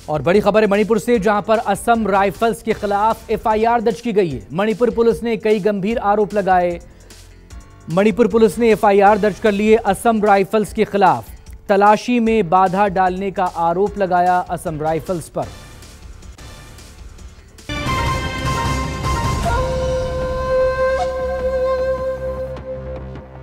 और बड़ी खबर है मणिपुर से, जहां पर असम राइफल्स के खिलाफ एफआईआर दर्ज की गई है। मणिपुर पुलिस ने कई गंभीर आरोप लगाए। मणिपुर पुलिस ने एफआईआर दर्ज कर लिए असम राइफल्स के खिलाफ। तलाशी में बाधा डालने का आरोप लगाया असम राइफल्स पर।